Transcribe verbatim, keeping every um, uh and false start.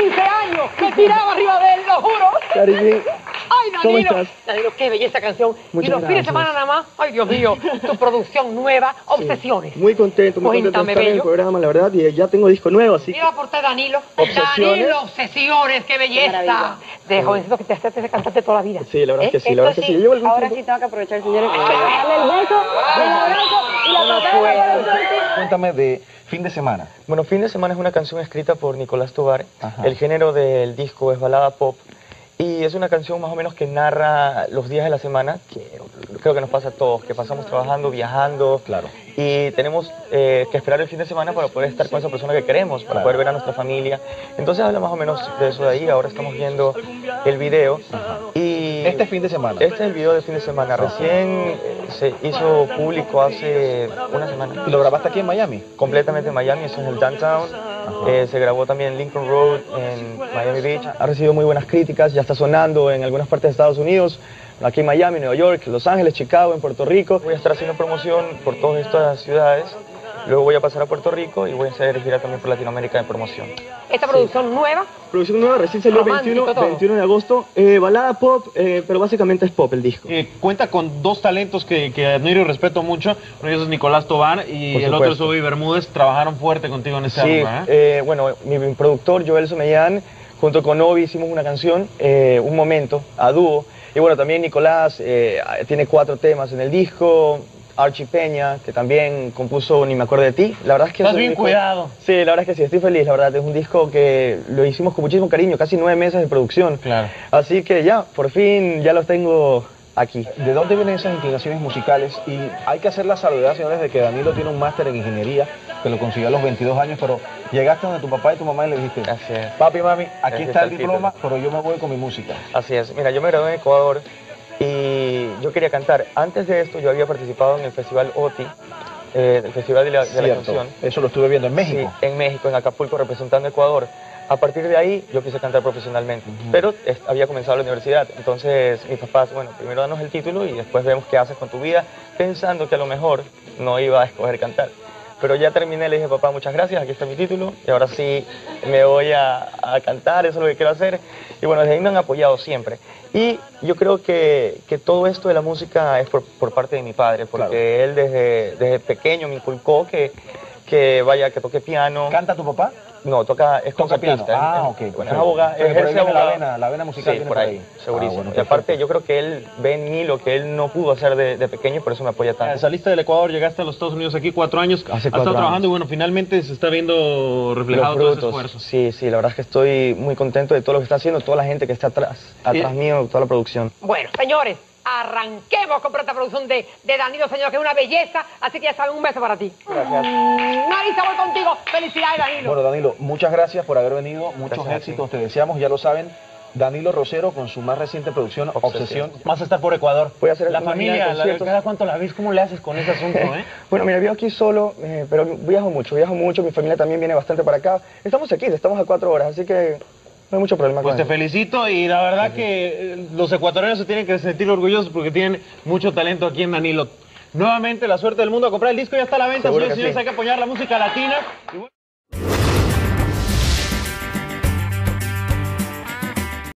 quince años, me tiraba arriba de él, lo juro. Cariño. Ay, Danilo. ¿Cómo estás? Danilo, qué belleza canción. Muchas y los fines de gracias. semana nada más. Ay, Dios mío, tu producción nueva, Obsesiones. Muy contento, muy contento de Cuéntame, estar en el bello. programa, la verdad, y ya tengo disco nuevo, así que... Mira por ti, Danilo. Obsesiones. Danilo, Obsesiones, qué belleza. De jovencito que te haces de cantante toda la vida. Sí, la verdad ¿Eh? es que sí, la verdad es que sí. Yo llevo algún Ahora tiempo- sí tengo que aprovechar, señores, para darle el beso, el abrazo y la patada de la Cuéntame de Fin de Semana. Bueno, Fin de Semana es una canción escrita por Nicolás Tovar. Ajá. El género del disco es balada pop. Y es una canción más o menos que narra los días de la semana, que creo que nos pasa a todos, que pasamos trabajando, viajando. Claro. Y tenemos eh, que esperar el fin de semana para poder estar con esa persona que queremos, para Claro. poder ver a nuestra familia. Entonces habla más o menos de eso de ahí. Ahora estamos viendo el video. Y Este fin de semana. Este es el video del fin de semana. Recién eh, se hizo público hace una semana. ¿Y lo grabaste aquí en Miami? Completamente en Miami, eso es el Downtown. Eh, se grabó también en Lincoln Road, en Miami Beach. Ha recibido muy buenas críticas, ya está sonando en algunas partes de Estados Unidos, aquí en Miami, Nueva York, Los Ángeles, Chicago, en Puerto Rico. Voy a estar haciendo promoción por todas estas ciudades. Luego voy a pasar a Puerto Rico y voy a hacer gira también por Latinoamérica de promoción. Esta producción nueva. Producción nueva, recién salió el Romántico veintiuno, todo. veintiuno de agosto. Eh, balada pop, eh, pero básicamente es pop el disco. Eh, cuenta con dos talentos que, que admiro y respeto mucho. Uno de ellos es Nicolás Tovar y Por el otro es supuesto. Obi Bermúdez. Trabajaron fuerte contigo en ese Sí, álbum, ¿eh? eh, bueno, mi, mi productor Joel Somellán, junto con Obi hicimos una canción, eh, Un Momento, a dúo. Y bueno, también Nicolás eh, tiene cuatro temas en el disco. Archie Peña, que también compuso Ni me acuerdo de ti. La verdad es que Estás es un bien disco- cuidado. Sí, la verdad es que sí, estoy feliz, la verdad. Es un disco que lo hicimos con muchísimo cariño, casi nueve meses de producción. Claro. Así que ya, por fin, ya los tengo aquí. ¿De dónde vienen esas inclinaciones musicales? Y hay que hacer la salvedad, señores, de que Danilo tiene un máster en ingeniería, que lo consiguió a los veintidós años, pero llegaste donde tu papá y tu mamá y le dijiste, Así es. papi, mami, aquí Así está está el el diploma, título. pero yo me voy con mi música. Así es. Mira, yo me gradué en Ecuador y yo quería cantar. Antes de esto yo había participado en el Festival O T I, eh, el Festival de la, de la Cierto. Canción. Eso lo estuve viendo en México. Sí, en México, en Acapulco, representando a Ecuador. A partir de ahí yo quise cantar profesionalmente, pero es- había comenzado la universidad. Entonces mis papás, bueno, primero danos el título y después vemos qué haces con tu vida, pensando que a lo mejor no iba a escoger cantar. Pero ya terminé, le dije, papá, muchas gracias, aquí está mi título, y ahora sí me voy a, a cantar, eso es lo que quiero hacer. Y bueno, desde ahí me han apoyado siempre. Y yo creo que, que todo esto de la música es por, por parte de mi padre, porque Claro. él desde, desde pequeño me inculcó que, que vaya, que toque piano. ¿Canta tu papá? No, toca, es Toca piano. contratista. Ah, es- ok. Bueno, es perfecto. abogado, O sea, que por ahí ejerce viene la abogado. vena, la vena musical Sí, viene por ahí, segurísimo. Ah, bueno, y aparte, perfecto. yo creo que él ve en mí lo que él no pudo hacer de, de pequeño, por eso me apoya Eh, tanto. Saliste del Ecuador, llegaste a los Estados Unidos aquí cuatro años. Hace Has cuatro estado trabajando años. y bueno, finalmente se está viendo reflejado Los todo ese frutos. esfuerzo. Sí, sí, la verdad es que estoy muy contento de todo lo que está haciendo, toda la gente que está atrás, atrás mío, toda la producción. Bueno, señores, arranquemos con esta producción de, de Danilo, señor, que es una belleza. Así que ya saben, un beso para ti. Gracias. Mm, Marisa, voy contigo. Felicidades, Danilo. Bueno, Danilo, muchas gracias por haber venido, muchos Gracias a éxitos, ti. te deseamos, ya lo saben. Danilo Rosero con su más reciente producción, Obsesión. Obsesión. Vas a estar por Ecuador. Voy a hacer la una gira de familia, la, conciertos. ¿cada cuánto la ves? ¿Cómo le haces con ese asunto, eh? Bueno, mira, vivo aquí solo, eh, pero viajo mucho, viajo mucho, mi familia también viene bastante para acá. Estamos aquí, estamos a cuatro horas, así que no hay mucho problema Pues con te eso. felicito y la verdad que eh, los ecuatorianos se tienen que sentir orgullosos porque tienen mucho talento aquí en Danilo. Nuevamente, la suerte del mundo a comprar el disco, ya está a la venta, Seguro señores y que señores, sí. hay que apoyar la música latina. Y bueno-